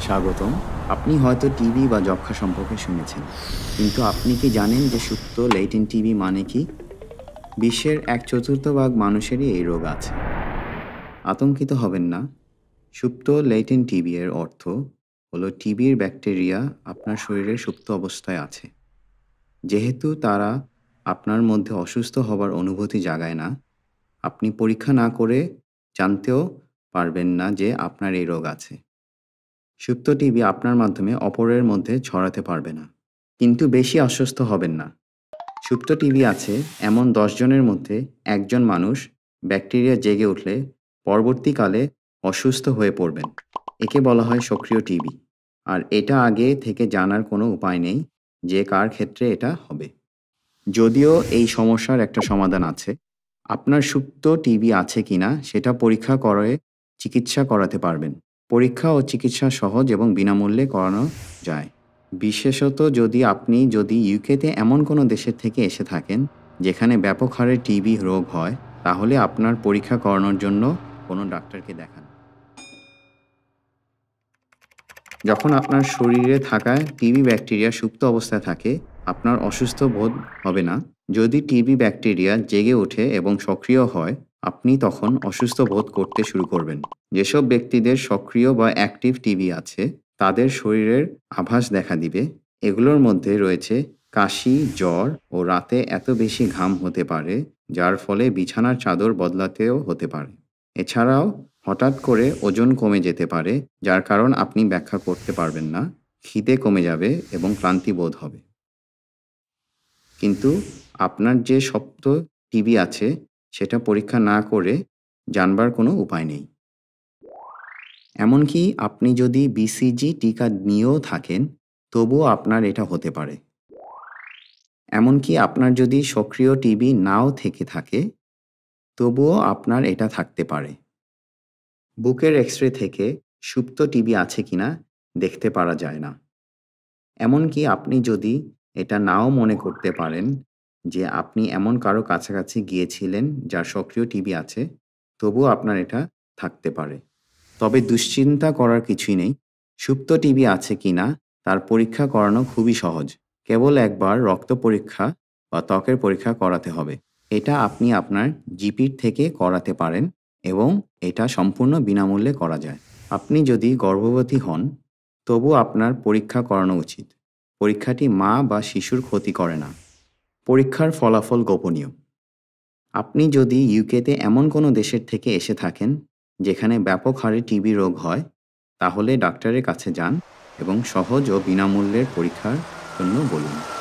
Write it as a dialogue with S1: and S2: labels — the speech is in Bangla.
S1: স্বাগতম। আপনি হয়তো টিবি বা যক্ষ্মা সম্পর্কে শুনেছেন, কিন্তু আপনি কি জানেন যে সুপ্ত লেটেন্ট টিবি মানে কি? বিশ্বের 1/4 মানুষেরই এই রোগ আছে। আতঙ্কিত হবেন না। সুপ্ত লেটেন্ট টিবি এর অর্থ হলো টিবির ব্যাকটেরিয়া আপনার শরীরে সুপ্ত অবস্থায় আছে। যেহেতু তারা আপনার মধ্যে অসুস্থ হবার অনুভূতি জাগায় না, আপনি পরীক্ষা না করে জানতেও পারবেন না যে আপনার এই রোগ আছে। সুপ্ত টিবি আপনার মাধ্যমে অপরের মধ্যে ছড়াতে পারবে না। কিন্তু বেশি অসুস্থ হবেন না। সুপ্ত টিবি আছে এমন 10 জনের মধ্যে একজন মানুষ ব্যাকটেরিয়া জেগে উঠলে পরবর্তীকালে অসুস্থ হয়ে পড়বেন। একে বলা হয় সক্রিয় টিবি। আর এটা আগে থেকে জানার কোনো উপায় নেই যে কার ক্ষেত্রে এটা হবে। যদিও এই সমস্যার একটা সমাধান আছে। আপনার সুপ্ত টিবি আছে কিনা সেটা পরীক্ষা করে চিকিৎসা করাতে পারবেন। পরীক্ষা ও চিকিৎসা সহজ এবং বিনামূল্যে করানো যায়। বিশেষত যদি ইউকেতে এমন কোনো দেশের থেকে এসে থাকেন যেখানে ব্যাপক হারে টিবি রোগ হয়, তাহলে আপনার পরীক্ষা করানোর জন্য কোনো ডাক্তারকে দেখান। যখন আপনার শরীরে থাকা টিবি ব্যাকটেরিয়া সুপ্ত অবস্থায় থাকে, আপনার অসুস্থ বোধ হবে না। যদি টিবি ব্যাকটেরিয়া জেগে ওঠে এবং সক্রিয় হয়, আপনি তখন অসুস্থ বোধ করতে শুরু করবেন। যেসব ব্যক্তিদের সক্রিয় বা অ্যাক্টিভ টিবি আছে, তাদের শরীরের আভাস দেখা দিবে। এগুলোর মধ্যে রয়েছে কাশি, জ্বর ও রাতে এত বেশি ঘাম হতে পারে, যার ফলে বিছানার চাদর বদলাতেও হতে পারে। এছাড়াও হঠাৎ করে ওজন কমে যেতে পারে, যার কারণ আপনি ব্যাখ্যা করতে পারবেন না। খিদে কমে যাবে এবং ক্লান্তি বোধ হবে। কিন্তু আপনার যে সুপ্ত টিবি আছে সেটা পরীক্ষা না করে জানবার কোনো উপায় নেই। এমনকি আপনি যদি বিসিজি টিকা নিয়েও থাকেন, তবুও আপনার এটা হতে পারে। এমনকি আপনার যদি সক্রিয় টিবি নাও থেকে থাকে, তবুও আপনার এটা থাকতে পারে। বুকের এক্স-রে থেকে সুপ্ত টিবি আছে কিনা দেখতে পারা যায় না। এমনকি আপনি যদি এটা নাও মনে করতে পারেন যে আপনি এমন কারো কাছাকাছি গিয়েছিলেন যার সক্রিয় টিবি আছে, তবুও আপনার এটা থাকতে পারে। তবে দুশ্চিন্তা করার কিছুই নেই। সুপ্ত টিবি আছে কিনা তার পরীক্ষা করানো খুবই সহজ। কেবল একবার রক্ত পরীক্ষা বা ত্বকের পরীক্ষা করাতে হবে। এটা আপনি আপনার জিপির থেকে করাতে পারেন এবং এটা সম্পূর্ণ বিনামূল্যে করা যায়। আপনি যদি গর্ভবতী হন, তবু আপনার পরীক্ষা করানো উচিত। পরীক্ষাটি মা বা শিশুর ক্ষতি করে না। পরীক্ষার ফলাফল গোপনীয়। আপনি যদি ইউকেতে এমন কোনো দেশের থেকে এসে থাকেন যেখানে ব্যাপক হারে টিবি রোগ হয়, তাহলে ডাক্তারের কাছে যান এবং সহজ ও বিনামূল্যের পরীক্ষার জন্য বলুন।